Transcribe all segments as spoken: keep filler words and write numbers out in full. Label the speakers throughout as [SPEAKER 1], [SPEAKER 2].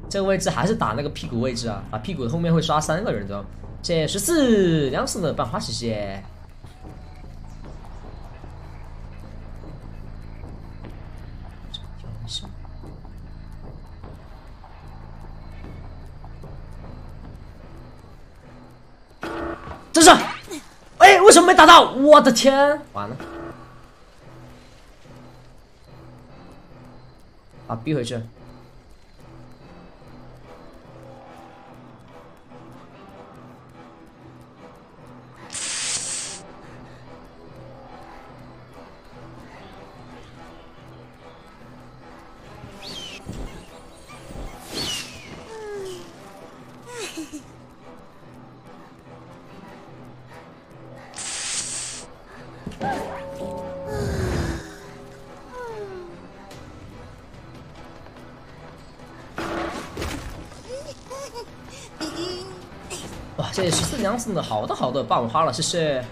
[SPEAKER 1] 这个位置还是打那个屁股位置啊，打屁股的后面会刷三个人的。谢谢十四两胜的半花，谢谢。这是，哎，为什么没打到？我的天，完了，啊，逼回去。哇，谢谢十四娘送的，好的好的，爆花了，谢谢。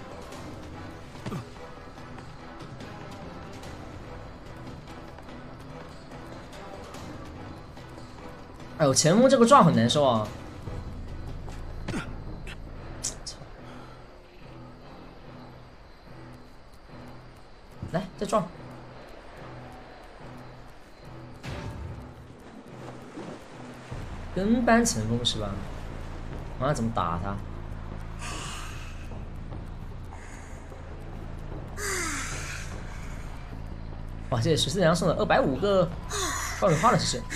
[SPEAKER 1] 哎呦，前锋这个撞很难受啊！来，再撞。跟班前锋是吧？我要怎么打他？哇，这十四娘送了二百五个爆米花了，谢谢。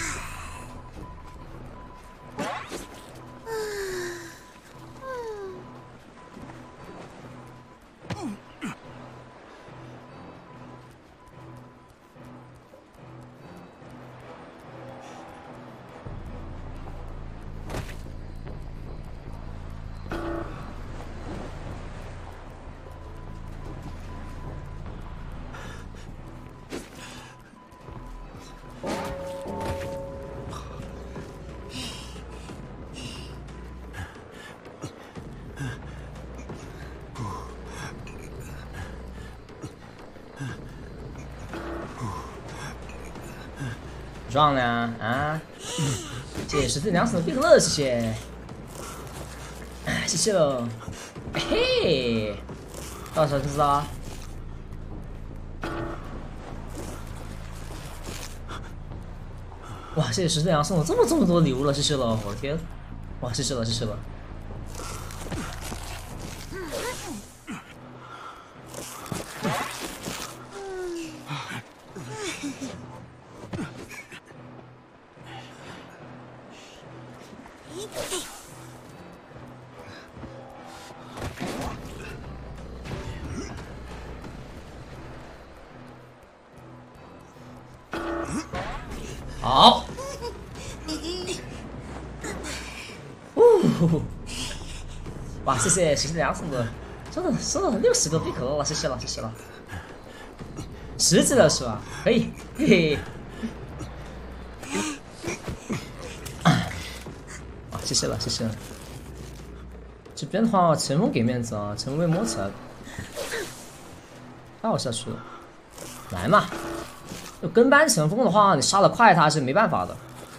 [SPEAKER 1] 撞呢啊！谢谢十四娘送的冰可乐，谢谢，谢谢喽。嘿，到时候就知道啊。哇，谢谢十四娘送了这么这么多礼物了，谢谢了，我的天！哇，谢谢了，谢谢了。好，呜，哇，谢谢十四娘送的，真的收了六十个冰可乐了，谢谢了，谢谢了，十级了是吧？可以，嘿嘿。啊，谢谢了，谢谢了。这边的话，前锋给面子啊，前锋被摸起来了，太好下去了，来嘛。就跟班前锋的话，你杀得快他是没办法的。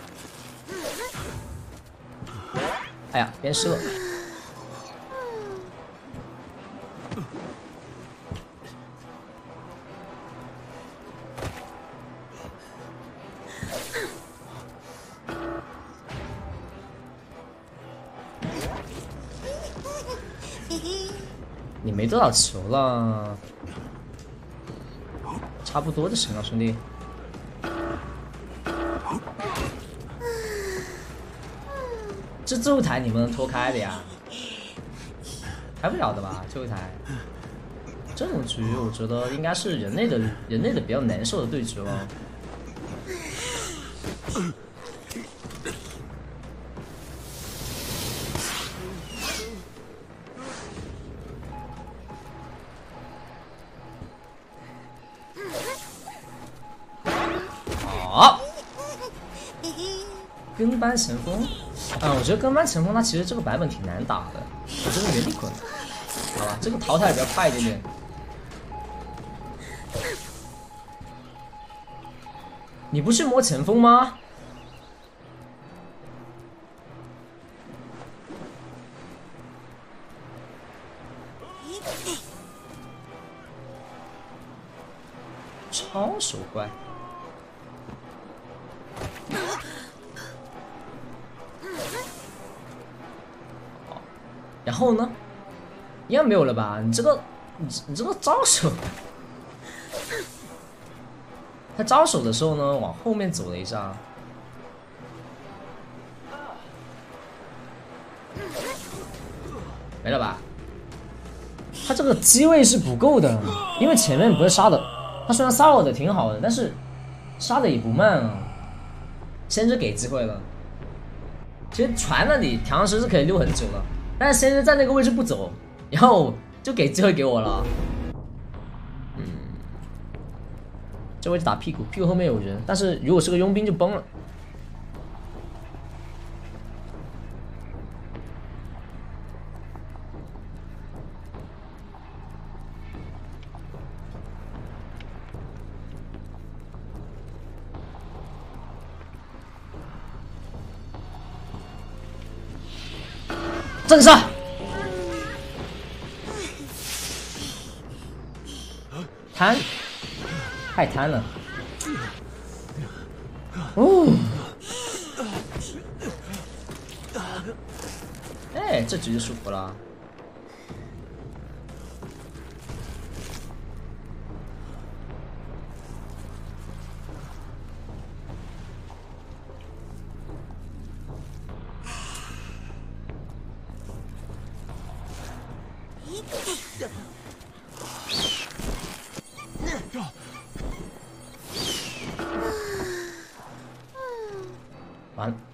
[SPEAKER 1] 哎呀，鞭尸了。你没多少球了，差不多就行了，兄弟。这最后台你们能脱开的呀？开不了的吧？最后台这种局，我觉得应该是人类的人类的比较难受的对局了。好，跟班前锋，嗯，我觉得跟班前锋他其实这个版本挺难打的，我这个原地滚，好吧，这个淘汰比较快一点点。你不去摸前锋吗？ 超手怪。好，然后呢？应该没有了吧？你这个，你你这个招手，他招手的时候呢，往后面走了一下。没了吧？他这个机位是不够的，因为前面不是杀的，他虽然杀我的挺好的，但是杀的也不慢啊。先知给机会了，其实船那里唐诗是可以溜很久了，但是先知在那个位置不走，然后就给机会给我了。嗯，这位置打屁股，屁股后面有人，但是如果是个佣兵就崩了。正杀！贪，太贪了。哦，哎，这局就舒服了。完了，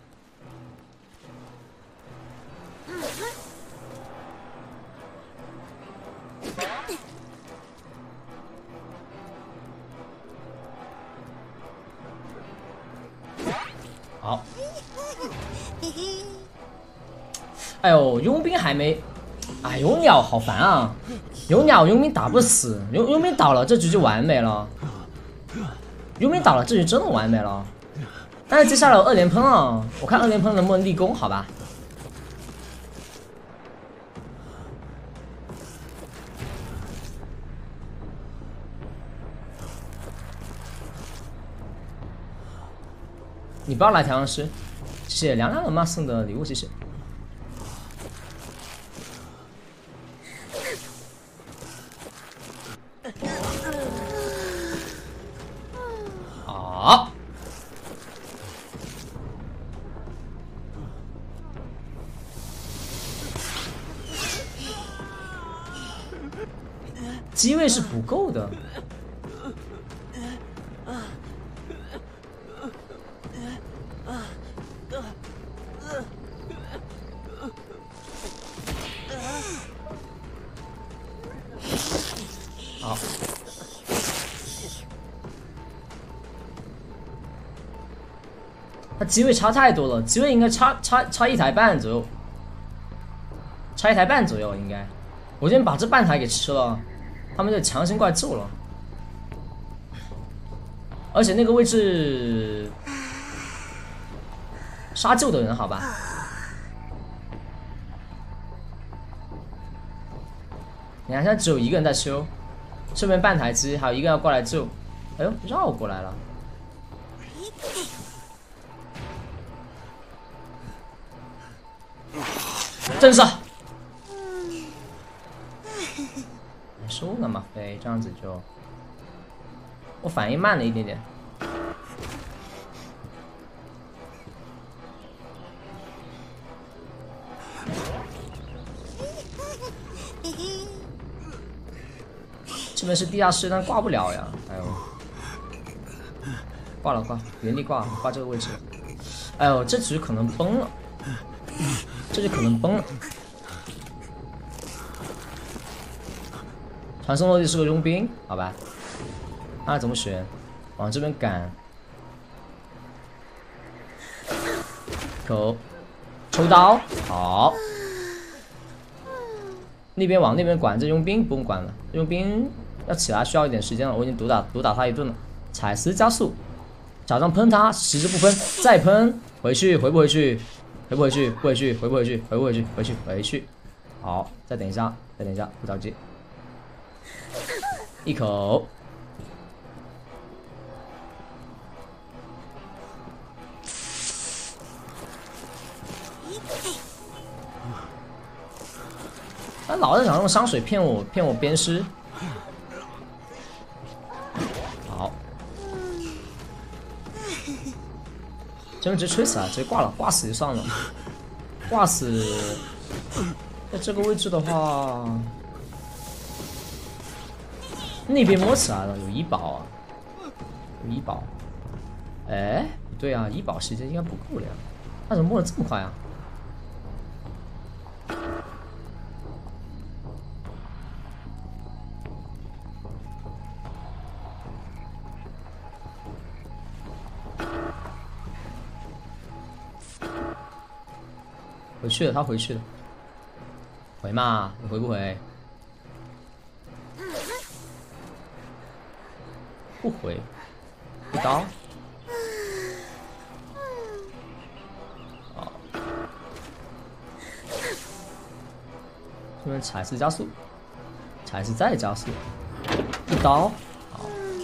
[SPEAKER 1] 好。哎呦，佣兵还没，哎，有鸟好烦啊！有鸟佣兵打不死，佣佣兵倒了，这局就完美了。佣兵倒了，这局真的完美了。但是接下来有二连喷啊，我看二连喷能不能立功，好吧？你不要来调香师，谢谢凉凉的妈送的礼物，谢谢。好。机位是不够的。好。他机位差太多了，机位应该差差差一台半左右，差一台半左右应该。我今天把这半台给吃了，他们就强行过来救了。而且那个位置杀救的人，好吧。你看，现在只有一个人在修，这边半台机，还有一个要过来救。哎呦，绕过来了。正杀！没收了嘛，飞，这样子就，我反应慢了一点点。这边是地下室，但挂不了呀！哎呦，挂了挂，原地挂，挂这个位置。哎呦，这局可能崩了。这就可能崩了。传送落地是个佣兵，好吧？那怎么选？往这边赶。口，抽刀，好。那边往那边管，这佣兵不用管了，佣兵要起来需要一点时间了。我已经毒打毒打他一顿了，彩丝加速，假装喷他，实质不喷，再喷回去，回不回去？回不回去？不回去，回不回去？回不回去？回去，回去。好，再等一下，再等一下，不着急。一口， 他老是想用香水骗我，骗我鞭尸。好，这边直接吹死啊，直接挂了，挂死就算了。挂死，在这个位置的话，那边摸起来了，有医保啊，有医保。哎，不对啊，医保时间应该不够了呀，他怎么摸的这么快啊？回去了，他回去了。回嘛，你回不回？不回，一刀。好，这边踩式加速，踩式再加速，一刀。好，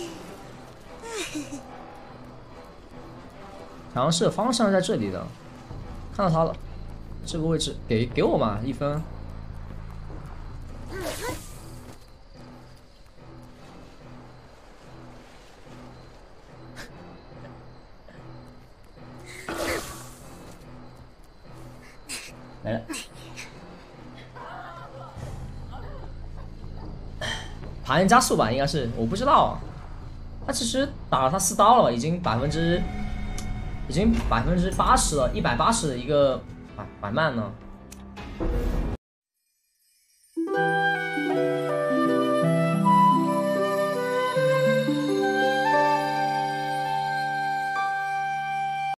[SPEAKER 1] 尝试方向在这里的，看到他了。这个位置给给我嘛一分，来了，爬岩加速吧，应该是，我不知道，他其实打了他四刀了，已经百分之，已经百分之八十了，一百八十的一个。缓慢呢？